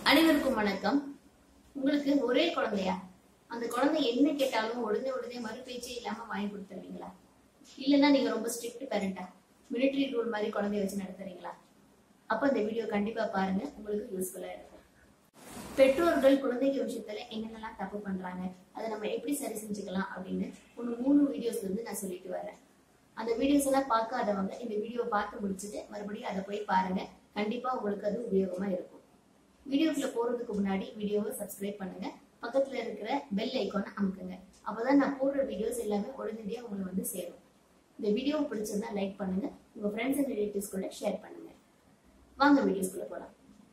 அனைவருக்கும் வணக்கம். உங்களுக்கு ஒரே குழந்தையா? அந்த குழந்தை என்ன கேட்டாலும் உடனே உடனே மறுபேச்சே இல்லாம வாங்கி கொடுத்துருவீங்களா? இல்லைன்னா நீங்க ரொம்ப ஸ்ட்ரிக்ட் பேரண்டா, மிலிட்டரி ரூல் மாதிரி குழந்தைய வச்சு நடத்துறீங்களா? அப்ப இந்த வீடியோ கண்டிப்பா பாருங்க, உங்களுக்கு யூஸ்ஃபுல்லா இருக்கும். பெற்றோர்கள் குழந்தைங்க விஷயத்துல என்னென்னலாம் தப்பு பண்றாங்க, அதை நம்ம எப்படி சரி செஞ்சுக்கலாம் அப்படின்னு 3 வீடியோஸ் வந்து நான் சொல்லிட்டு வரேன். அந்த வீடியோஸ் எல்லாம் பார்க்காதவங்க இந்த வீடியோ பார்த்து முடிச்சுட்டு மறுபடியும் அதை போய் பாருங்க. கண்டிப்பா உங்களுக்கு அது உபயோகமா இருக்கும். வீடியோக்குள்ள போறதுக்கு முன்னாடி வீடியோவை சப்ஸ்கிரைப் பண்ணுங்க, பக்கத்துல இருக்கிற பெல் ஐக்கானை அமுக்குங்க. அப்பதான் நான் போடுற வீடியோஸ் எல்லாமே உடனடியா உங்களுக்கு வந்து சேரும். இந்த வீடியோ பிடிச்சிருந்தா லைக் பண்ணுங்க, உங்க ஃப்ரெண்ட்ஸ் அண்ட் ரிலேட்டிவ்ஸ் கூட ஷேர் பண்ணுங்க. வாங்க வீடியோஸ்குள்ள போலாம்.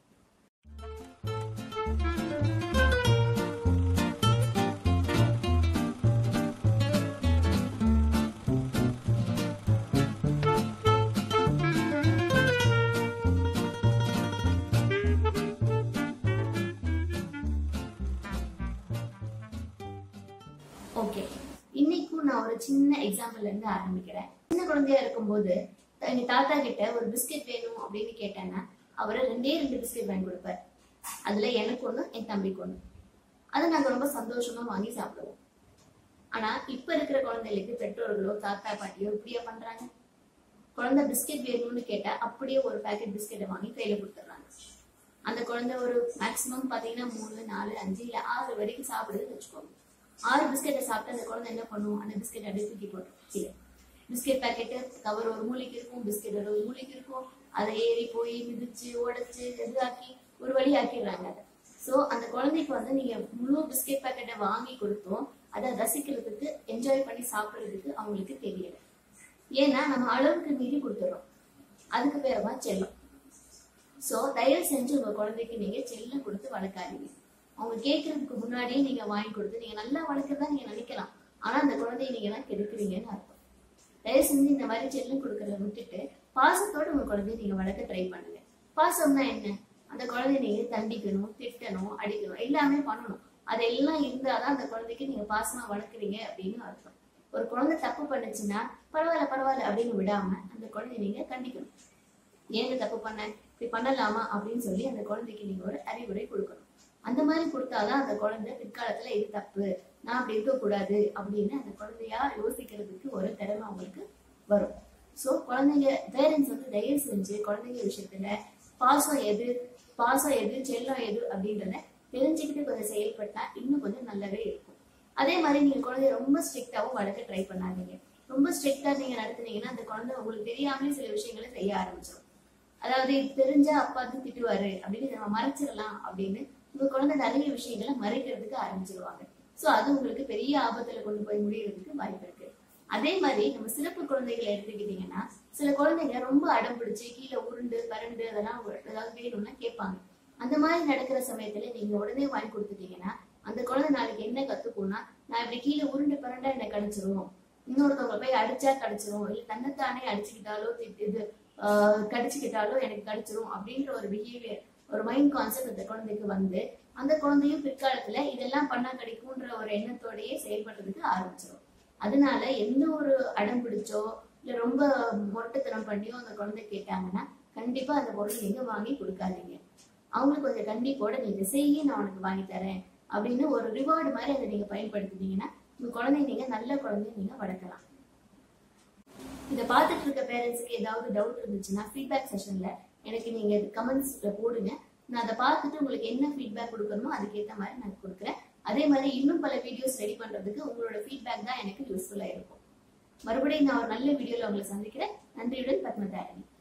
ஓகே, இன்னைக்கும் நான் ஒரு சின்ன எக்ஸாம்பிள்ல இருந்து ஆரம்பிக்கிறேன். சின்ன குழந்தையா இருக்கும்போது எங்க தாத்தா கிட்ட ஒரு பிஸ்கெட் வேணும் அப்படின்னு கேட்டேன்னா அவரை 2 பிஸ்கெட் வாங்கி கொடுப்பாரு. அதுல எனக்கு ஒண்ணு, என் தம்பிக்கு ஒண்ணு. அதை நாங்க ரொம்ப சந்தோஷமா வாங்கி சாப்பிடுவோம். ஆனா இப்ப இருக்கிற குழந்தைகளுக்கு பெற்றோர்களோ தாத்தா பாட்டியோ இப்படியா பண்றாங்க? குழந்தை பிஸ்கெட் வேணும்னு கேட்டா அப்படியே ஒரு பேக்கெட் பிஸ்கெட்டை வாங்கி கையில கொடுத்துட்றாங்க. அந்த குழந்தை ஒரு மேக்சிமம் பாத்தீங்கன்னா 3, 4, 5 இல்ல 6 வரைக்கும் சாப்பிடுதுன்னு வச்சுக்கோங்க. 6 பிஸ்கெட்டை சாப்பிட்டு அந்த குழந்தை என்ன பண்ணும்? அந்த பிஸ்கெட் அப்படியே தூக்கி போட்டு பிஸ்கெட் பேக்கெட்டு கவர் ஒரு மூளைக்கு இருக்கும், பிஸ்கெட் ஒரு மூளைக்கு இருக்கும். அதை ஏறி போய் மிதிச்சு உடைச்சு எதாக்கி ஒரு வழி ஆக்கிடுறாங்க அதை. சோ அந்த குழந்தைக்கு வந்து நீங்க முழு பிஸ்கெட் பேக்கெட்டை வாங்கி கொடுத்தோம் அதை ரசிக்கிறதுக்கு, என்ஜாய் பண்ணி சாப்பிடுறதுக்கு அவங்களுக்கு தெரியல. ஏன்னா நம்ம அளவுக்கு மீறி கொடுத்துறோம். அதுக்கு பேரமா செல்லம். சோ தயவு செஞ்சு உங்க குழந்தைக்கு நீங்க செல்லம் கொடுத்து வளர்க்காதீங்க. அவங்க கேட்கறதுக்கு முன்னாடியே நீங்க வாங்கி கொடுத்து நீங்க நல்லா வளர்க்கறதா நீங்க நினைக்கலாம். ஆனா அந்த குழந்தைய நீங்க தான் கெடுக்குறீங்கன்னு அர்த்தம். தயவு செஞ்சு இந்த மாதிரி செல்லம் கொடுக்கறத விட்டுட்டு பாசத்தோட உங்க குழந்தைய நீங்க வளர்க்க ட்ரை பண்ணுங்க. பாசம்னா என்ன? அந்த குழந்தைய நீங்க தண்டிக்கணும், திட்டணும், அடிக்கணும், எல்லாமே பண்ணணும். அதெல்லாம் இருந்தாதான் அந்த குழந்தைக்கு நீங்க பாசமா வளர்க்குறீங்க அப்படின்னு அர்த்தம். ஒரு குழந்தை தப்பு பண்ணுச்சுன்னா பரவாயில்ல பரவாயில்ல அப்படின்னு விடாம அந்த குழந்தைய நீங்க கண்டிக்கணும். ஏங்க தப்பு பண்ண, இப்படி பண்ணலாமா அப்படின்னு சொல்லி அந்த குழந்தைக்கு நீங்க ஒரு அறிவுரை கொடுக்கணும். அந்த மாதிரி கொடுத்தாதான் அந்த குழந்தை பிற்காலத்துல இது தப்பு, நான் அப்படி இருக்க கூடாது அப்படின்னு அந்த குழந்தையா யோசிக்கிறதுக்கு ஒரு திறமை அவங்களுக்கு வரும். சோ குழந்தைங்க பேரண்ட்ஸ் வந்து தயவு செஞ்சு குழந்தைங்க விஷயத்துல பாசம் எது செல்லம் எது அப்படின்றத தெரிஞ்சுக்கிட்டு கொஞ்சம் செயல்பட்டா இன்னும் கொஞ்சம் நல்லாவே இருக்கும். அதே மாதிரி நீங்க குழந்தைய ரொம்ப ஸ்ட்ரிக்டாவும் வளர்க்க ட்ரை பண்ணாதீங்க. ரொம்ப ஸ்ட்ரிக்டா நீங்க நடத்துனீங்கன்னா அந்த குழந்தை உங்களுக்கு தெரியாமலே சில விஷயங்களை செய்ய ஆரம்பிச்சிடும். அதாவது இது தெரிஞ்சா அப்பா வந்து திட்டுவாரு அப்படின்னு நம்ம மறைச்சிடலாம் அப்படின்னு உங்க குழந்தை நிறைய விஷயங்களை மறைக்கிறதுக்கு ஆரம்பிச்சிருவாங்க. சோ அது உங்களுக்கு பெரிய ஆபத்துல கொண்டு போய் முடியறதுக்கு வாய்ப்பு இருக்கு. அதே மாதிரி நம்ம சிறப்பு குழந்தைகளை எடுத்துக்கிட்டீங்கன்னா சில குழந்தைங்க ரொம்ப அடம் பிடிச்சு கீழே உருண்டு பரண்டு அதெல்லாம் ஏதாவது வேணும்னா கேட்பாங்க. அந்த மாதிரி நடக்கிற சமயத்துல நீங்க உடனே வாங்கி கொடுத்துட்டீங்கன்னா அந்த குழந்தை நாளைக்கு என்ன கத்துக்கும்னா, நான் இப்படி கீழே உருண்டு பரண்டா என்ன கடிச்சிரும், இன்னொருத்தவங்க போய் அடிச்சா கடிச்சிரும், இல்ல தன்னைத்தானே அடிச்சுக்கிட்டாலோ கடிச்சுக்கிட்டாலோ எனக்கு கடிச்சிரும் அப்படின்ற ஒரு பிஹேவியர், ஒரு மைண்ட் கான்செப்ட் அந்த குழந்தைக்கு வந்து அந்த குழந்தையும் பிற்காலத்துல இதெல்லாம் பண்ணா கிடைக்கும்ன்ற ஒரு எண்ணத்தோடயே செயல்படுறதுக்கு ஆரம்பிச்சிடும். அதனால எந்த ஒரு அடம் பிடிச்சோ இல்ல ரொம்ப மொட்டைத்தனம் பண்ணியோ அந்த குழந்தை கேட்டாங்கன்னா கண்டிப்பா அந்த பொருள் நீங்க வாங்கி கொடுக்காதீங்க. அவங்களுக்கு கொஞ்சம் கண்டிப்போட நீங்க செய்ய, நான் உனக்கு வாங்கி தரேன் அப்படின்னு ஒரு ரிவார்டு மாதிரி அதை நீங்க பயன்படுத்தினீங்கன்னா உங்க குழந்தைய நீங்க நல்ல குழந்தைய நீங்க வளர்க்கலாம். இதை பார்த்துட்டு இருக்க பேரண்ட்ஸுக்கு ஏதாவது டவுட் இருந்துச்சுன்னா ஃபீட்பேக் செஷன்ல எனக்கு நீங்க கமெண்ட்ஸ்ல போடுங்க. நான் அதை பார்த்துட்டு உங்களுக்கு என்ன ஃபீட்பேக் கொடுக்கணுமோ அதுக்கேற்ற மாதிரி நான் கொடுக்குறேன். அதே மாதிரி இன்னும் பல வீடியோஸ் ரெடி பண்றதுக்கு உங்களோட ஃபீட்பேக் தான் எனக்கு யூஸ்ஃபுல்லா இருக்கும். மறுபடியும் நான் ஒரு நல்ல வீடியோல உங்களை சந்திக்கிறேன். நன்றியுடன் பத்மதாரிணி.